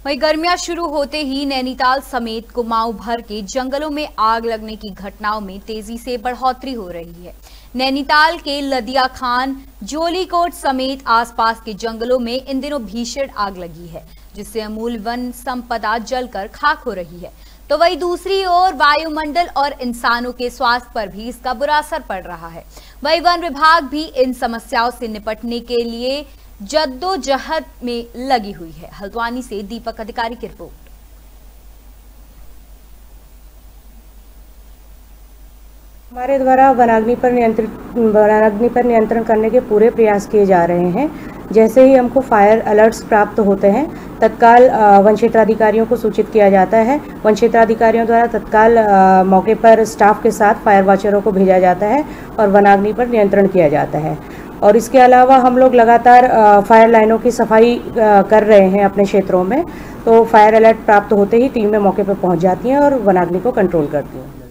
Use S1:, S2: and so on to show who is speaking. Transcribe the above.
S1: वहीं गर्मियां शुरू होते ही नैनीताल समेत कुमाऊं भर के जंगलों में आग लगने की घटनाओं में तेजी से बढ़ोतरी हो रही है। नैनीताल के लदिया खान, जोलीकोट समेत आसपास के जंगलों में इन दिनों भीषण आग लगी है, जिससे अमूल्य वन संपदा जलकर खाक हो रही है। तो वहीं दूसरी ओर वायुमंडल और इंसानों के स्वास्थ्य पर भी इसका बुरा असर पड़ रहा है। वहीं वन विभाग भी इन समस्याओं से निपटने के लिए जद्दोजहद में लगी हुई है। हल्द्वानी से दीपक अधिकारी की रिपोर्ट।
S2: हमारे द्वारा वनाग्नि पर नियंत्रण करने के पूरे प्रयास किए जा रहे हैं। जैसे ही हमको फायर अलर्ट्स प्राप्त होते हैं, तत्काल वन क्षेत्राधिकारियों को सूचित किया जाता है। वन क्षेत्राधिकारियों द्वारा तत्काल मौके पर स्टाफ के साथ फायर वॉचरों को भेजा जाता है और वनाग्नि पर नियंत्रण किया जाता है। और इसके अलावा हम लोग लगातार फायर लाइनों की सफाई कर रहे हैं अपने क्षेत्रों में। तो फायर अलर्ट प्राप्त होते ही टीमें मौके पर पहुंच जाती हैं और वनाग्नि को कंट्रोल करती हैं।